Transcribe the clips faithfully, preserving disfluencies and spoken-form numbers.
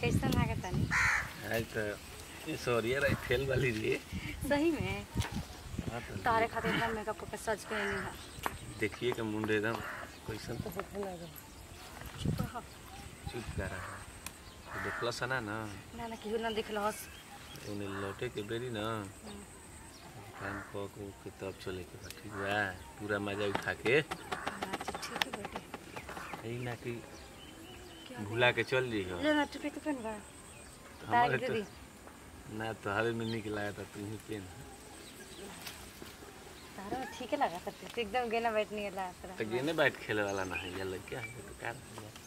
कैसा लागत नहीं है तो ये सोरिया राइफल वाली लिए सही में तारे खातिर एकदम मेकअप करके सज के नहीं है। देखिए कि मुंडे एकदम कैसन तो भूख लगे चुप कर रहा है तो देखला सना ना ना ना केहू ना दिखलस उन्हें लौटे के बेरी ना काम को को किताब चले के बा ठीक बा पूरा मजा उठा के अच्छा ठीक है बेटे यही ना कि भुला के चल जी हो ले ना टुपी तो पहन बा हमारे तो ना तो हरे में निकला था तू ही पेन तारा ठीक है लगा सकते एकदम गेना बैठने वाला तो गेने बैठ खेले वाला ना है ये लग क्या है तो कार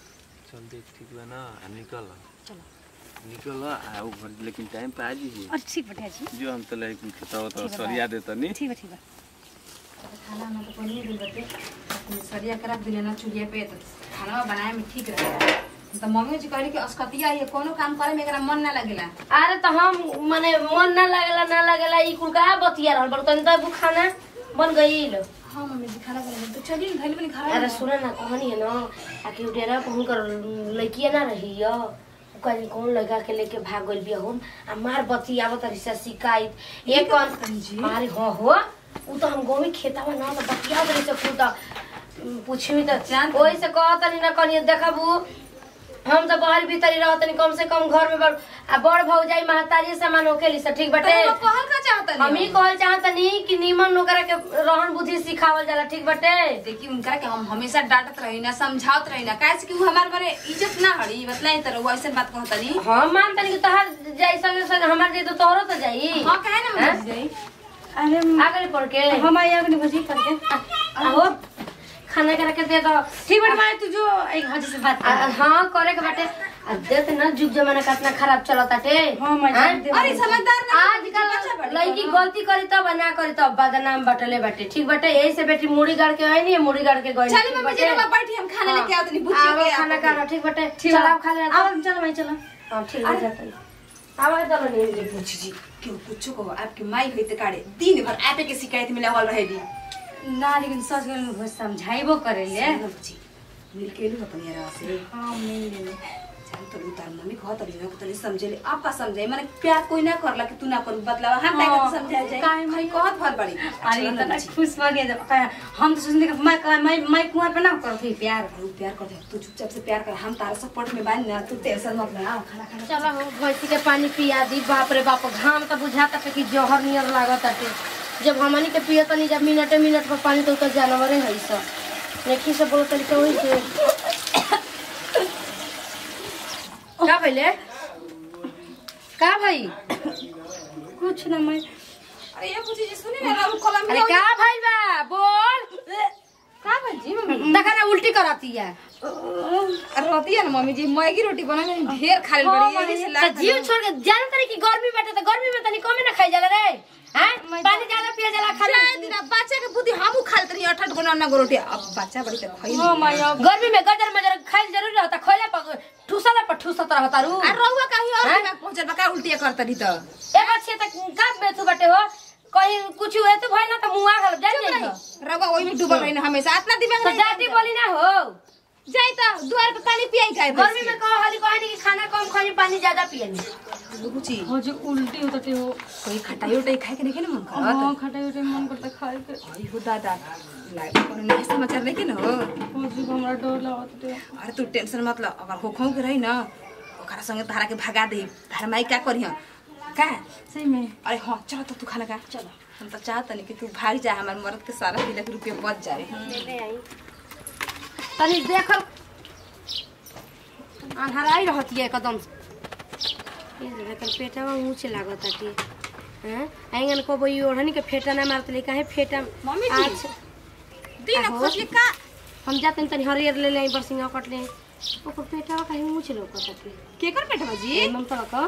चल देख ठीक बा ना निकल चलो निकल आओ घर लेकिन टाइम पे आ जी और ठीक बैठा जी जो हम तो ले खेता हो तो सरिया देता नहीं ठीक है ठीक है खाना ना तो पनीर दिल बटे अपने सरिया करा दिले ना चूल्हे पे तो खाना बनाए में ठीक रहेगा तो मम्मी जी कहली कि अस्कतिया ये कोनो काम करे में एकरा मन ना लगेला। अरे तो हम माने मन ना लगेला ना लगेला ई कुल का बतिया रहल बड़ तन त खाना बन गईल। हां मम्मी जी खाना बना तो चलिए धइल बनी खा। अरे सुन ना कहानी है ना आके उडेरा कहूं कर लइकिया ना रही हो कहीं कौन लगा के लेके भाग गइल बिया हम आ मार बतियावत रिसा शिकायत एक कौन अरे हो हो उ तो हम गोमी खेतावा ना तो बतियावत रिसा कुल त पूछी त ओइ से कहत नहीं ना कनी देखबू हम तो बाहर भीतर रहत नहीं कम से कम घर में बड़ आ बड़ भौजाई महतारी सामान होकेली से ठीक बटे तो कहल का चाहत नहीं हम ही कहल चाहत नहीं कि नीमन नोकरा के रहन बुद्धि सिखावल जाला ठीक बटे देखी उनका के हम हमेशा डांटत रही ना समझावत रही ना काहे कि उ हमार बारे इज्जत ना हड़ी बतलाई त रहुआ ऐसे बात कहत नहीं हम मानत नहीं कि तोहर जाई संगे संगे हमार जे तो तोहरो तो जाई हां काहे ना मत जाई। अरे आगे पड़ के हम आई अगनी भजी करके आहो खाना करा के दे दो ठीक बट मैं तू जो एक हजी से बात कर हां करे के बाटे देख ना जुग जमाना कितना खराब चलताटे हां मैं अरे समझदार ना आजकल लड़की गलती करी तब ना करी तब बदनाम बटले बाटे ठीक बाटे यही से बेटी मुड़ी गाड़ के है नहीं मुड़ी गाड़ के गई चली मम्मी जी ना बैठी हम खाना लेके आओ तनी बुच्ची के खाना खा ठीक बाटे चल आप खा ले आओ चलो भाई चलो हां ठीक है जाता है आवाज चलो नहीं जी बुच्ची जी क्यों कुछ को आपके माई होते काड़े दिन भर आपे के शिकायत में लागल रहेली ना लेकिन सच में समझाइबो करेले बुच्ची मिल के लू अपन यार से हां मिल ले चल तो उतार मम्मी कहत रही ना तनी समझेले आपका समझाई माने प्यार कोई ना करला कि तू ना कर बतलावा हम ताके समझाई जाए काहे मैं कहत भर बड़ी अरे इतना खुश हो गया जब हम तो सोचने कि मैं मैं मैं कुंवर पे ना करथी प्यार तू प्यार कर तू चुपचाप से प्यार कर हम तारा सपोर्ट में बांध ना तू टेंशन मत ले आओ खाना खाना चलो हो भैंसी के पानी पिया दी बाप रे बाप घाम तो बुझाता पे कि जहर नियर लागत आटे जब हमनी के पिए तनी जब मिनट मिनट पर पानी तो तो जानवर है ई सब देखी से बोल तरीके होई से का भइले का भाई कुछ ना मैं अरे ये पूछी जी सुनी ना राम कलम अरे का भाई बा बोल का भाई जी मम्मी देखा ना उल्टी कराती है रोती है ना मम्मी जी मैगी रोटी बनाने ढेर खा ले बड़ी यही से तो जीव छोड़ के जान तरी की गर्मी बैठे तो गर्मी में तनी कमे ना खाई जाला रे हैं पानी ज्यादा पिया जाला खाना दिन बच्चा के बुद्धि हमू खालत रही अठट गो ना गो रोटी अब बच्चा बड़ी त खई हां माया गर्मी में गजर मजर खाइल जरूरी रहता खइला पर ठुसला पर ठुसत रहता रू आ रहुआ कहीं और में पहुंचल बका उल्टी करत रही त एक अच्छे तक का बेथु बटे हो कहीं कुछ हुए तो भइल ना त मुआ गल जान जाई रहुआ ओई में डूबल रही ना हमेशा इतना दिमाग तो जाती बोली ना हो जाई त दुआर पे पानी पियाई जाए गर्मी में कहो हाली कहनी कि खाना कम खानी पानी ज्यादा पियनी बुची हो जो उल्टी होते हो कोई खटाई उटाई खाए के नहीं ना मन करत हां खटाई उटाई मन करता खाए के आई हो दादा लाइक कोनो नहीं समाचार लेके न हो हो जो हमरा डर लागत है अरे तू टेंशन मत ल अगर हो खौ के रही ना ओकरा संगे तारा के भगा दे तारा माई क्या करियो का सही में अरे हां चलो तो तू खाना खा चलो हम तो चाहत नहीं कि तू भाग जा हमार मर्द के सारा लाख रुपया बच जाए ले आई तनी देखल अनहराई रहती है एकदम ये देखल पेटवा ऊंचे लागत आटी हैं आंगन को बोई ओढ़नी के फेटा ना मारत ले काहे फेटा मम्मी जी दिन खोज का हम जाते तनी हरियर ले ले बरसिंगा कट ले ओकर पेटवा काहे ऊंचे लोकत आटी के कर पेटवा जी ममता का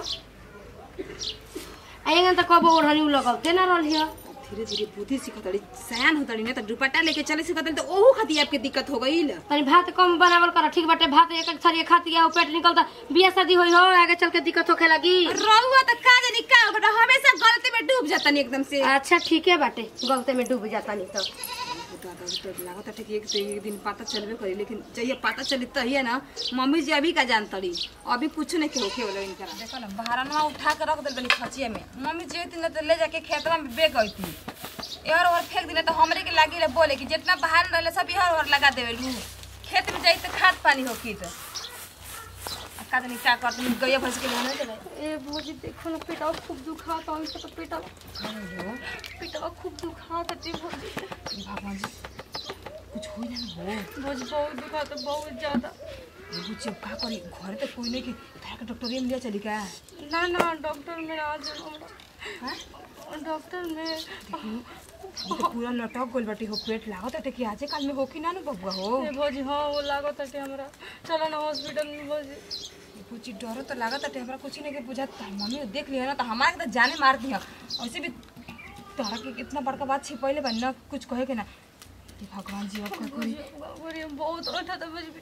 आंगन त कब ओढ़नी लगते ना रहलिया धीरे धीरे बुद्धि सिखतड़ी सयान होतड़ी ना त दुपट्टा लेके चले सिखतड़ी त ओहू खाती आपके दिक्कत हो गईल तनी भात कम बनावल कर ठीक बाटे भात एक एक थरिया खाती है पेट निकलता बियाह शादी होई हो आगे चल के दिक्कत होखे लगी रहुआ त का जानी का बेटा हमेशा गलती में डूब जाता नहीं एकदम से अच्छा ठीक है बाटे गलती में डूब जाता नहीं तो दादा तो लागत ठीक एक एक दिन पता चलबे करी, लेकिन चाहिए पता चली तहिए ना। मम्मी जी अभी का जानतड़ी, अभी कुछ नहीं के होके वाला इनका। देखो ना बहरनवा उठा के रख देल बनी खचिए में। मम्मी जी दिन तो ले जाके खेतवा में बेच गईती, यार और फेंक दिले तो हमरे के लागी ले बोले कि जितना बहार रहले सब यार और लगा देवेलू, खेत में जाई तो खाद पानी हो की तो का नहीं क्या करत नहीं गया भैंस के लिए नहीं चले। ए भौजी देखो ना पेटवा खूब दुखाता है, तो पेटवा पेटवा खूब दुखाता है भौजी। भगवान जी कुछ होई ना हो। भौजी बहुत दुखाता बहुत ज्यादा। ये बुच्ची का करी, घर तो कोई नहीं कि तार के डॉक्टर में लिया चली का। ना ना डॉक्टर में आज हमरा हैं डॉक्टर में तो पूरा लटक गोल बाटी हो, पेट लागत है कि आजे काल में हो कि ना ना बबुआ हो। ए भौजी हाँ वो लागत है हमरा, चलो ना हॉस्पिटल में भौजी। कुछ डर तो लागत है हमरा, कुछ नहीं के बुझात। मम्मी देख लिया ना तो हमारे के तो जाने मार दिया। ऐसे भी तोहरा के कितना बड़का बात छिपैले बन ना, कुछ कहे के ना। ये भगवान जी अब का करी। भौजी बहुत उठा था भौजी।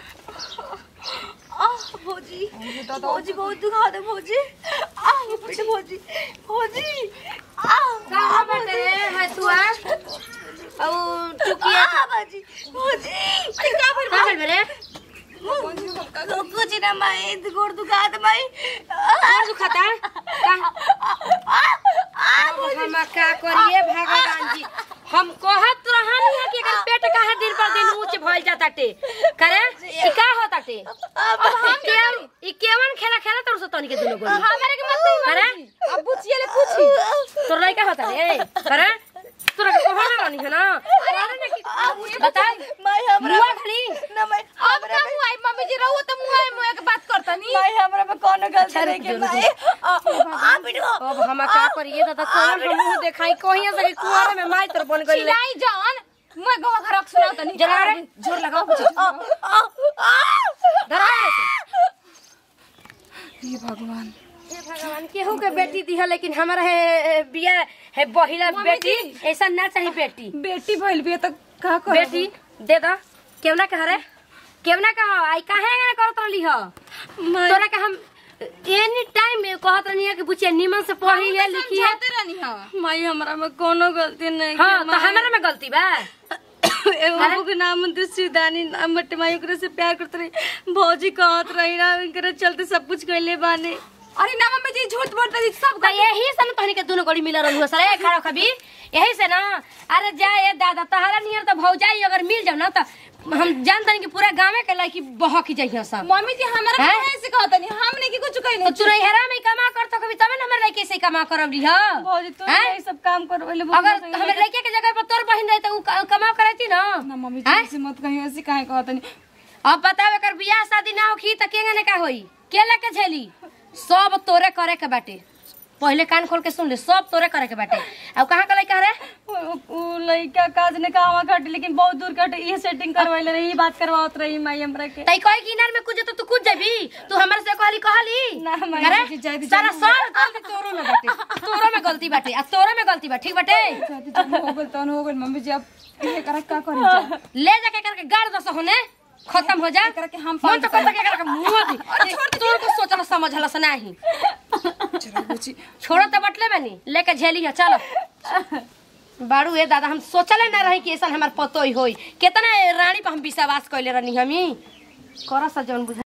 आ भौजी भौजी बहुत दुखाता है भौजी। आ पेट भौजी भौजी आ कहां बैठे है तू? आ और चुकिया भौजी भौजी का भर का भेल रे? कुछ ना माई गोड़ दुखाता माई। और दुखाता का हम का करिए भगवान जी? हम कहत रहनी है कि अगर पेट काहे दिन पर दिन ऊंच भइल जाता टे करे ई का होता टे। अब हम केवन ई केवन खेला खेला तोर से तनी के दुनो गोली हमारे के मत करे। अब बुचिए ले पूछी तोर लइका होता रे करे तोरा के कहना रहनी है ना बता माई हमरा मुआ खड़ी ना माई अब ना हुआ मम्मी जी रहू तो मुआ मुआ के बात करता नहीं। माई हमरा में कौन गलती नहीं के माई। आ बिटो अब हम का करिए दादा कौन हम मुंह देखाई कहिया से कुआरे में माई तर बन गई चिल्लाई जान मैं गवा घर सुनाओ तनी जला रे जोर लगाओ कुछ। धरा ये भगवान हे भगवान केहू के बेटी दी है, लेकिन हमारा है बिया है बहिला बेटी ऐसा ना चाहिए। बेटी बेटी भइल भी तो का कर बेटी दे दा केवना कह रे केवना कह आई काहे ना करत रहली ह तोरा के हम एनी टाइम में कहत रहनी है कि बुचिया निमन से पढ़ी है लिखी है रहनी हां। माई हमरा में कोनो गलती नहीं हां तो हमारा में गलती बा। एगो के नाम दुश्मनी नाम बटे माई ओकरे से प्यार करत रही भौजी कहत रही ना इनकरे चलते सब कुछ कइले बाने। अरे ना मम्मी जी झूठ बोलता जी सब तो यही से ना तोहनी के दोनों गड़ी मिल रहल हुआ सरे खड़ा खबी यही से ना। अरे जाए दादा तहरा नियर तो भौजाई अगर मिल जाओ ना तो हम जानतनी कि पूरा गांव के लड़की बहक जाइए सब। मम्मी जी हमारा काहे से कहत नहीं हमने की कुछ कइले तो चुरैहरा में कमा करत कभी तब ना हमर लड़के से कमा करब ली ह भौजी तो यही सब काम करवेले। अगर हमर लड़के के जगह पर तोर बहिन रही तो उ कमा करती ना। ना मम्मी जी ऐसे मत कहियो, ऐसे काहे कहत नहीं। अब बतावे कर बियाह शादी ना होखी त केंगे ने का होई के लेके झेली सब तोरे करे के बाटे। पहले कान खोल के सुन ले सब तोरे करे के बाटे। अब कहां का लइका रे उ लइका काज ने कहवा कट लेकिन बहुत दूर कट ये सेटिंग करवाइले रही बात करवावत रही माई हमरा के। तई कोई किनार में कुछ तो तू कुछ जबी तू हमर से कहली कहली ना माई अरे सारा सब गलती तोरो में बाटे तोरो में गलती बाटे आ तोरो में गलती बा ठीक बाटे। हो गल तन हो गल मम्मी जी अब ये करे का करी ले जाके करके गाड़ दस होने खत्म हो जा करके हम मन तो करता के करके मुंह दी तोर को सोचला समझला से नहीं चलो बुची छोड़ो तो बटले बनी लेके झेली है चलो बाड़ू ए दादा हम सोचले ना रही कि ऐसा हमार पतोई होई कितना रानी पर हम विश्वास कइले रहनी हमी करस जौन बुझा।